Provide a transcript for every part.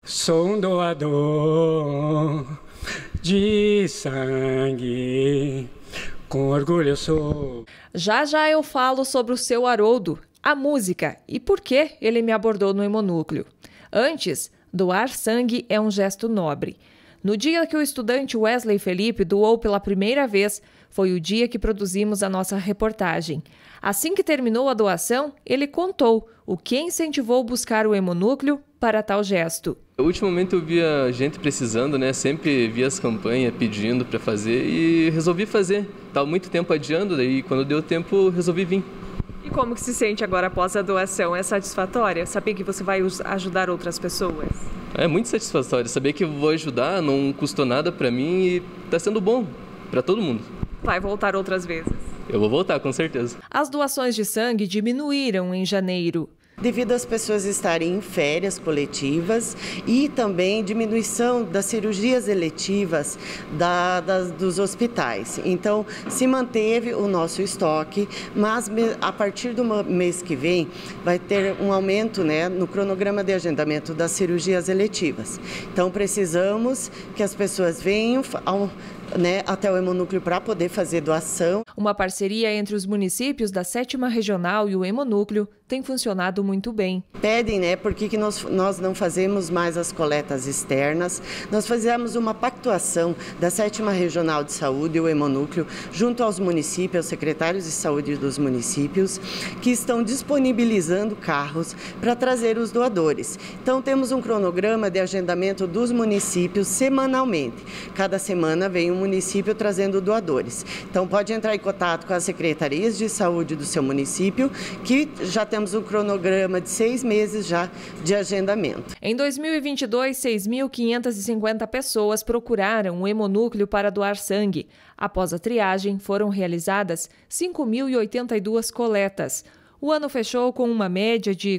Sou um doador de sangue, com orgulho eu sou. Já já eu falo sobre o seu Haroldo, a música e por que ele me abordou no Hemonúcleo. Antes, doar sangue é um gesto nobre. No dia que o estudante Wesley Felipe doou pela primeira vez, foi o dia que produzimos a nossa reportagem. Assim que terminou a doação, ele contou o que incentivou buscar o Hemonúcleo para tal gesto. Ultimamente eu via gente precisando, né? Sempre via as campanhas pedindo para fazer e resolvi fazer. Estava muito tempo adiando, daí quando deu tempo resolvi vir. E como que se sente agora após a doação? É satisfatória? Saber que você vai ajudar outras pessoas? É muito satisfatório. Saber que eu vou ajudar não custou nada para mim e está sendo bom para todo mundo. Vai voltar outras vezes? Eu vou voltar, com certeza. As doações de sangue diminuíram em janeiro. Devido às pessoas estarem em férias coletivas e também diminuição das cirurgias eletivas dos hospitais. Então, se manteve o nosso estoque, mas a partir do mês que vem vai ter um aumento, né, no cronograma de agendamento das cirurgias eletivas. Então, precisamos que as pessoas venham até o Hemonúcleo para poder fazer doação. Uma parceria entre os municípios da 7ª Regional e o Hemonúcleo tem funcionado muito bem. Pedem, né, por que nós não fazemos mais as coletas externas. Nós fizemos uma pactuação da 7ª Regional de Saúde e o Hemonúcleo junto aos municípios, aos secretários de saúde dos municípios, que estão disponibilizando carros para trazer os doadores. Então, temos um cronograma de agendamento dos municípios semanalmente. Cada semana vem um município trazendo doadores. Então, pode entrar em contato com as secretarias de saúde do seu município, que já temos um cronograma de 6 meses já de agendamento. Em 2022, 6.550 pessoas procuraram o Hemonúcleo para doar sangue. Após a triagem, foram realizadas 5.082 coletas. O ano fechou com uma média de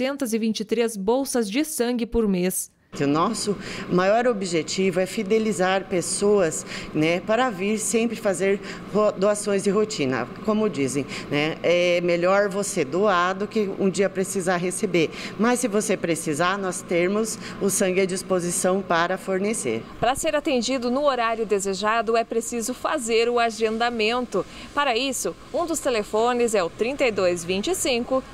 423 bolsas de sangue por mês. O nosso maior objetivo é fidelizar pessoas, né, para vir sempre fazer doações de rotina. Como dizem, né, é melhor você doar do que um dia precisar receber. Mas se você precisar, nós temos o sangue à disposição para fornecer. Para ser atendido no horário desejado, é preciso fazer o agendamento. Para isso, um dos telefones é o 3225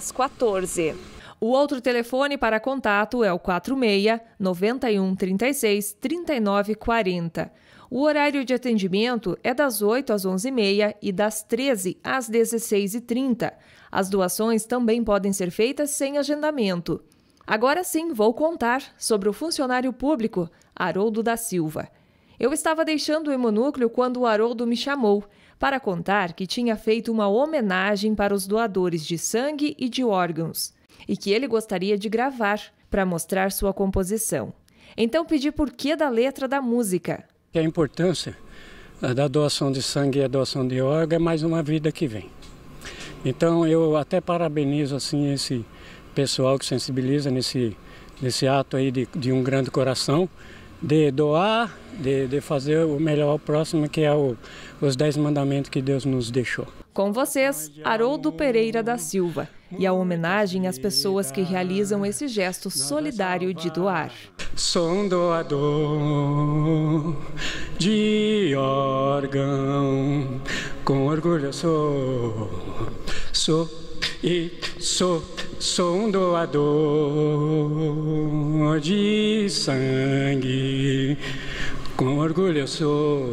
1014. O outro telefone para contato é o 46 91 36 39 40. O horário de atendimento é das 8 às 11h30 e das 13 às 16h30. As doações também podem ser feitas sem agendamento. Agora sim, vou contar sobre o funcionário público, Haroldo da Silva. Eu estava deixando o Hemonúcleo quando o Haroldo me chamou para contar que tinha feito uma homenagem para os doadores de sangue e de órgãos, e que ele gostaria de gravar para mostrar sua composição. Então pedi porquê da letra da música. A importância da doação de sangue e a doação de órgão é mais uma vida que vem. Então eu até parabenizo assim esse pessoal que sensibiliza nesse ato aí de um grande coração, de doar, de fazer o melhor ao próximo, que é os 10 mandamentos que Deus nos deixou. Com vocês, Haroldo Pereira da Silva, e a homenagem às pessoas que realizam esse gesto solidário de doar. Sou um doador de órgão, com orgulho eu sou um doador de sangue, com orgulho eu sou.